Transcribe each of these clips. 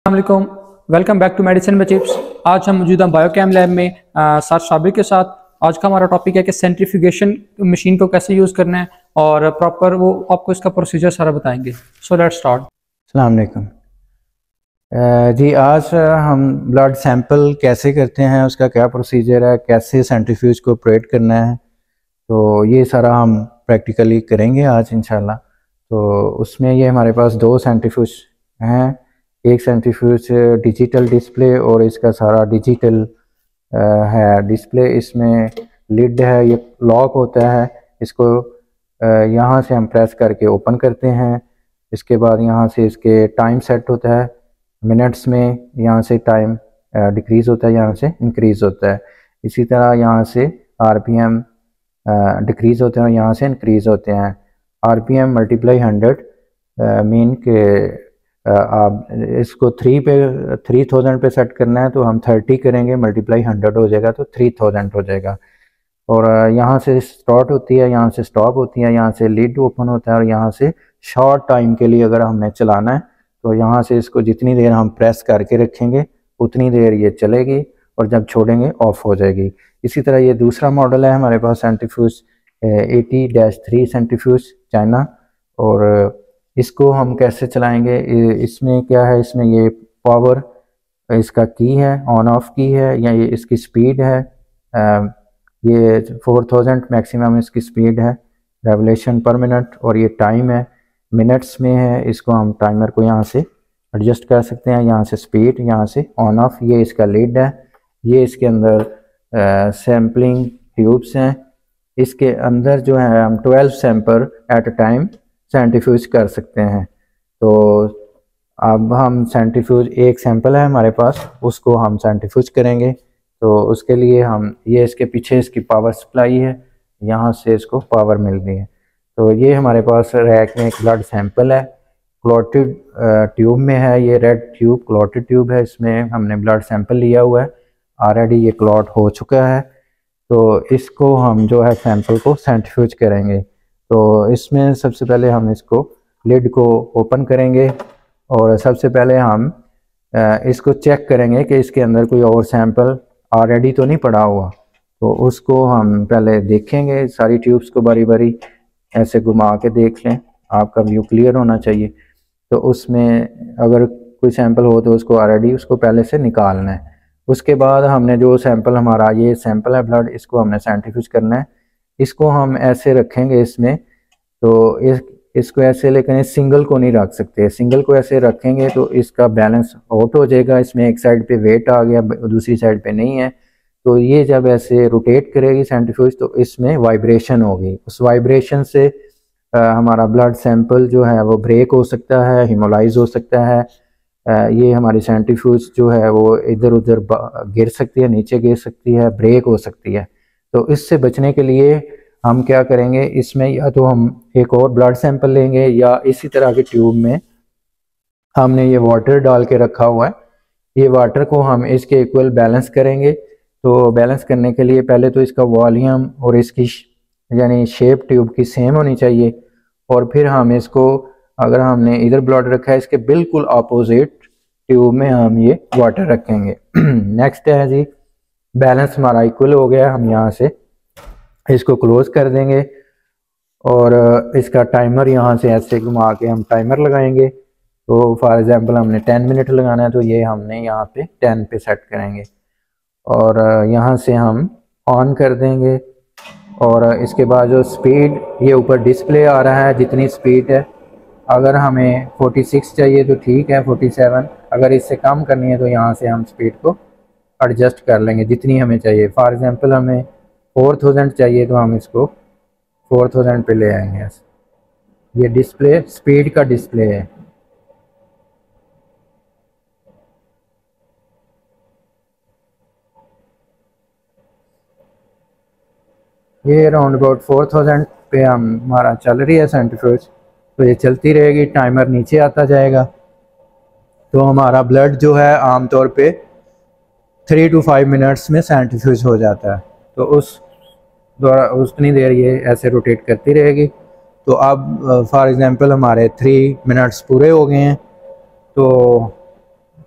अस्सलाम, welcome back to medicine में tips. आज हम मौजूद हैं बायोकेम लैब में सर साबिर के साथ। आज का हमारा टॉपिक है कि सेंट्रीफ्यूगेशन मशीन को कैसे यूज़ करना है और प्रॉपर वो आपको इसका प्रोसीजर सारा बताएंगे। So let's start. अस्सलाम वालेकुम जी। आज हम ब्लड सैंपल कैसे करते हैं, उसका क्या प्रोसीजर है, कैसे सेंट्रीफ्यूज को ऑपरेट करना है, तो ये सारा हम प्रैक्टिकली करेंगे आज इंशाल्लाह। तो उसमें ये हमारे पास दो सेंट्रीफ्यूज हैं, एक सेंट्रीफ्यूज डिजिटल डिस्प्ले और इसका सारा डिजिटल है डिस्प्ले। इसमें लिड है, ये लॉक होता है, इसको यहाँ से हम प्रेस करके ओपन करते हैं। इसके बाद यहाँ से इसके टाइम सेट होता है मिनट्स में, यहाँ से टाइम डिक्रीज़ होता है, यहाँ से इंक्रीज़ होता है। इसी तरह यहाँ से आरपीएम डिक्रीज़ होते हैं और यहाँ से इंक्रीज़ होते हैं। आरपीएम मल्टीप्लाई 100 मीन के आप इसको 3000 पे सेट करना है तो हम 30 करेंगे, मल्टीप्लाई 100 हो जाएगा तो 3000 हो जाएगा। और यहाँ से स्टार्ट होती है, यहाँ से स्टॉप होती है, यहाँ से लीड ओपन होता है और यहाँ से शॉर्ट टाइम के लिए अगर हमने चलाना है तो यहाँ से इसको जितनी देर हम प्रेस करके रखेंगे उतनी देर ये चलेगी और जब छोड़ेंगे ऑफ हो जाएगी। इसी तरह ये दूसरा मॉडल है हमारे पास सेंट्रीफ्यूज 80-3 सेंट्रीफ्यूज चाइना। और इसको हम कैसे चलाएंगे, इसमें क्या है, इसमें ये पावर इसका की है, ऑन ऑफ की है, या ये इसकी स्पीड है, ये 4000 मैक्सिमम इसकी स्पीड है रेवोल्यूशन पर मिनट, और ये टाइम है मिनट्स में है। इसको हम टाइमर को यहाँ से एडजस्ट कर सकते हैं, यहाँ से स्पीड, यहाँ से ऑन ऑफ। ये इसका लीड है, ये इसके अंदर सैम्पलिंग ट्यूब्स हैं। इसके अंदर जो है हम 12 sample at a time centrifuge कर सकते हैं। तो अब हम सेंट्रीफ्यूज एक सैंपल है हमारे पास, उसको हम सेंट्रीफ्यूज करेंगे। तो उसके लिए हम ये इसके पीछे इसकी पावर सप्लाई है, यहाँ से इसको पावर मिल रही है। तो ये हमारे पास रैक में एक ब्लड सैंपल है, क्लॉटेड ट्यूब में है, ये रेड ट्यूब क्लॉटेड ट्यूब है, इसमें हमने ब्लड सैंपल लिया हुआ है, ऑलरेडी ये क्लॉट हो चुका है। तो इसको हम जो है सैंपल को सेंट्रीफ्यूज करेंगे। तो इसमें सबसे पहले हम इसको लिड को ओपन करेंगे और सबसे पहले हम इसको चेक करेंगे कि इसके अंदर कोई और सैंपल ऑलरेडी तो नहीं पड़ा हुआ। तो उसको हम पहले देखेंगे, सारी ट्यूब्स को बारी बारी ऐसे घुमा के देख लें, आपका व्यू क्लियर होना चाहिए। तो उसमें अगर कोई सैंपल हो तो उसको ऑलरेडी उसको पहले से निकालना है। उसके बाद हमने जो सैंपल, हमारा ये सैंपल है ब्लड, इसको हमने सेंट्रीफ्यूज करना है। इसको हम ऐसे रखेंगे इसमें, तो इसको ऐसे, लेकिन सिंगल को नहीं रख सकते। सिंगल को ऐसे रखेंगे तो इसका बैलेंस आउट हो जाएगा, इसमें एक साइड पे वेट आ गया, दूसरी साइड पे नहीं है। तो ये जब ऐसे रोटेट करेगी सेंट्रीफ्यूज तो इसमें वाइब्रेशन होगी, उस वाइब्रेशन से हमारा ब्लड सैंपल जो है वो ब्रेक हो सकता है, हिमोलाइज हो सकता है। ये हमारी सेंट्रीफ्यूज जो है वो इधर उधर गिर सकती है, नीचे गिर सकती है, ब्रेक हो सकती है। तो इससे बचने के लिए हम क्या करेंगे, इसमें या तो हम एक और ब्लड सैंपल लेंगे या इसी तरह के ट्यूब में हमने ये वाटर डाल के रखा हुआ है, ये वाटर को हम इसके इक्वल बैलेंस करेंगे। तो बैलेंस करने के लिए पहले तो इसका वॉल्यूम और इसकी यानी शेप ट्यूब की सेम होनी चाहिए, और फिर हम इसको, अगर हमने इधर ब्लड रखा है, इसके बिल्कुल अपोजिट ट्यूब में हम ये वाटर रखेंगे। नेक्स्ट है जी, बैलेंस हमारा इक्वल हो गया, हम यहाँ से इसको क्लोज कर देंगे और इसका टाइमर यहाँ से ऐसे घुमा के हम टाइमर लगाएंगे। तो फॉर एग्जांपल हमने 10 मिनट लगाना है, तो ये हमने यहाँ पे 10 पे सेट करेंगे और यहाँ से हम ऑन कर देंगे। और इसके बाद जो स्पीड, ये ऊपर डिस्प्ले आ रहा है जितनी स्पीड है, अगर हमें 46 चाहिए तो ठीक है, 47, अगर इससे कम करनी है तो यहाँ से हम स्पीड को एडजस्ट कर लेंगे जितनी हमें चाहिए। फॉर एग्जांपल हमें 4000 चाहिए तो हम इसको 4000 पे ले आएंगे। ये डिस्प्ले स्पीड का डिस्प्ले है। ये अराउंड अबाउट 4000 पे हमारा चल रही है सेंट्रीफ्यूज। तो ये चलती रहेगी, टाइमर नीचे आता जाएगा। तो हमारा ब्लड जो है आमतौर पे 3 to 5 मिनट्स में सेंट्रीफ्यूज हो जाता है। तो उतनी देर ये ऐसे रोटेट करती रहेगी। तो अब फॉर एग्जांपल हमारे 3 मिनट्स पूरे हो गए हैं, तो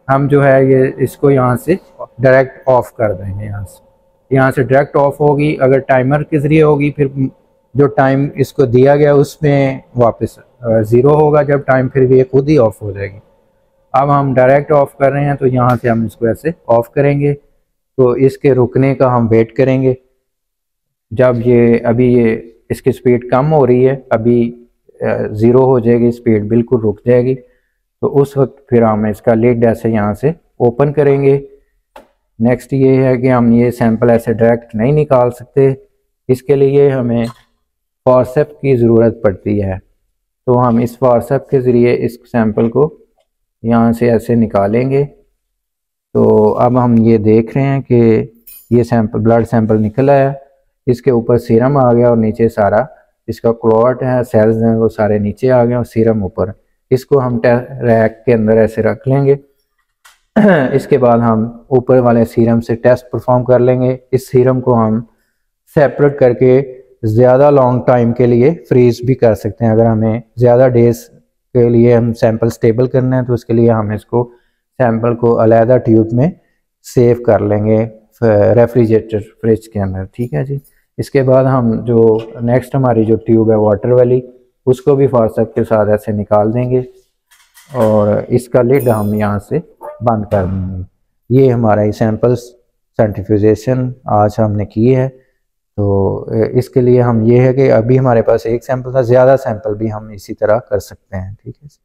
हम जो है ये इसको यहाँ से डायरेक्ट ऑफ कर देंगे। यहाँ से डायरेक्ट ऑफ होगी। अगर टाइमर के ज़रिए होगी फिर जो टाइम इसको दिया गया उसमें वापस 0 होगा जब टाइम, फिर ये खुद ही ऑफ हो जाएगी। अब हम डायरेक्ट ऑफ कर रहे हैं तो यहाँ से हम इसको ऐसे ऑफ करेंगे, तो इसके रुकने का हम वेट करेंगे। जब ये अभी ये इसकी स्पीड कम हो रही है, अभी 0 हो जाएगी, स्पीड बिल्कुल रुक जाएगी, तो उस वक्त फिर हम इसका लिड ऐसे यहाँ से ओपन करेंगे। नेक्स्ट ये है कि हम ये सैंपल ऐसे डायरेक्ट नहीं निकाल सकते, इसके लिए हमें फॉरसेप की ज़रूरत पड़ती है। तो हम इस फॉरसेप के ज़रिए इस सैंपल को यहाँ से ऐसे निकालेंगे। तो अब हम ये देख रहे हैं कि ये सैंपल ब्लड सैंपल निकल आया, इसके ऊपर सीरम आ गया और नीचे सारा इसका क्लॉट है, सेल्स हैं, वो सारे नीचे आ गए और सीरम ऊपर। इसको हम रैक के अंदर ऐसे रख लेंगे। इसके बाद हम ऊपर वाले सीरम से टेस्ट परफॉर्म कर लेंगे। इस सीरम को हम सेपरेट करके ज़्यादा लॉन्ग टाइम के लिए फ्रीज भी कर सकते हैं। अगर हमें ज़्यादा डेज के लिए हम सैंपल स्टेबल करना है तो उसके लिए हम इसको सैंपल को अलहदा ट्यूब में सेव कर लेंगे रेफ्रिजरेटर फ्रिज के अंदर। ठीक है जी। इसके बाद हम जो नेक्स्ट हमारी जो ट्यूब है वाटर वाली, उसको भी फॉरसेप के साथ ऐसे निकाल देंगे और इसका लिड हम यहाँ से बंद कर देंगे। ये हमारा सैंपल्स सेंट्रीफ्यूजेशन आज हमने की है। तो इसके लिए हम ये है कि अभी हमारे पास एक सैंपल था, ज़्यादा सैंपल भी हम इसी तरह कर सकते हैं। ठीक है।